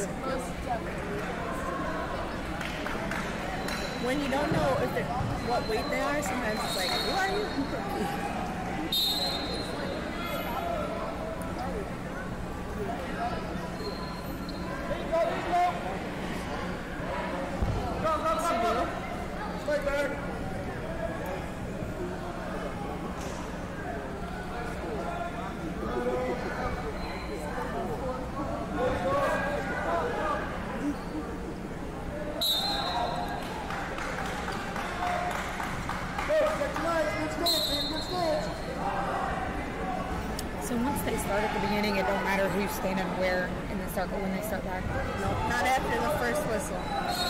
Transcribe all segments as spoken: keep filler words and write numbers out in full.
When you don't know if they're, what weight they are, sometimes it's like, who are you? Go, go, go, go. Stay back. So once they start at the beginning, it don't matter who's standing where in the circle when they start back? No, not after the first whistle.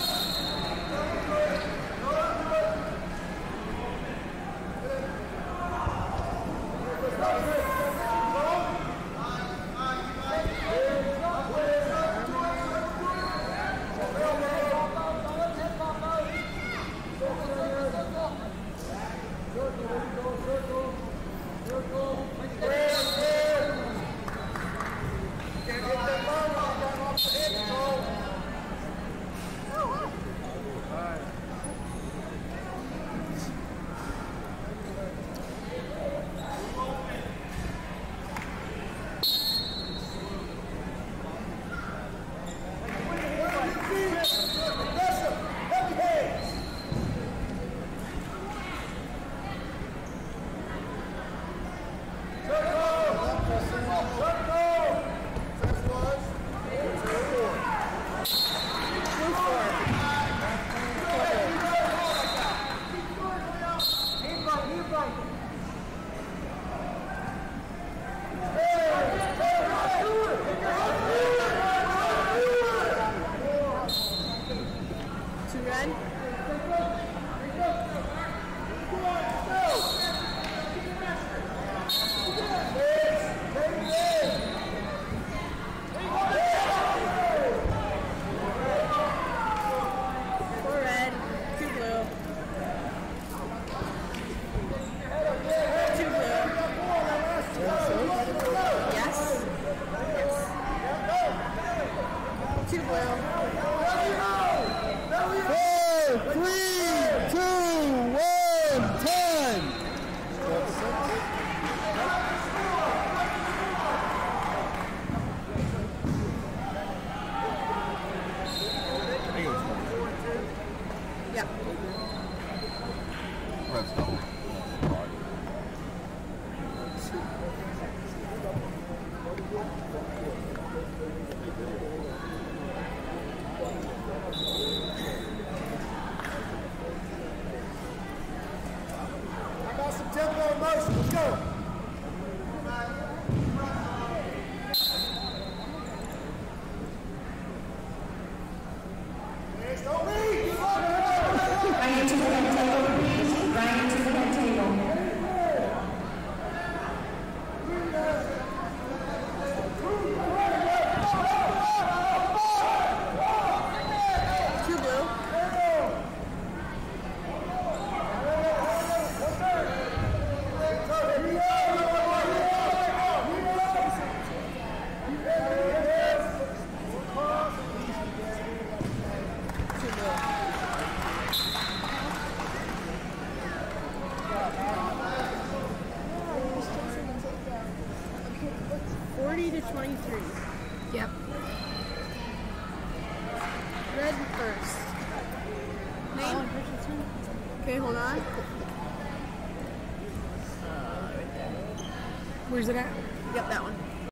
Two red. Four red, two blue. Two blue. Yes. Yes. Two blue. Four, three, two, one, ten. Yeah. Redstone. I got some tempo and motion. Let's go. Right into the head table, please. Right into the head table. Two blue. Two blue. Forty to twenty-three. Yep. Red first. Name? Okay, hold on. Where's it at? Yep, that one.